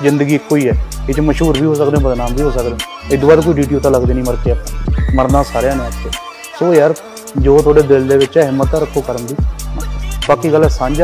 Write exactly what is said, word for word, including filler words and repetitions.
जिंदगी एको ही है, ये मशहूर भी हो सकते हैं, बदनाम भी हो सकते हैं। इस बाद कोई ड्यूटी तो लगती नहीं, मर के आप मरना सारिਆਂ ने आपके। सो यार जो थोड़े दिल के हिम्मत रखो करन दी, बाकी गल साझा